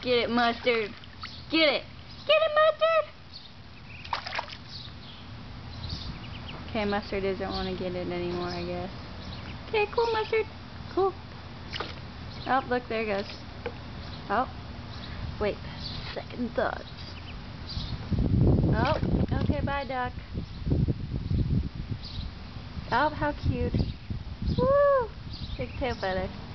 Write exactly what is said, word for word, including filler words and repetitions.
Get it, Mustard. Get it. Get it, Mustard! Okay, Mustard doesn't want to get it anymore, I guess. Okay, cool, Mustard. Cool. Oh, look, there it goes. Oh. Wait. Second thoughts. Oh, okay, bye, duck. Oh, how cute. Woo! Big tail feathers.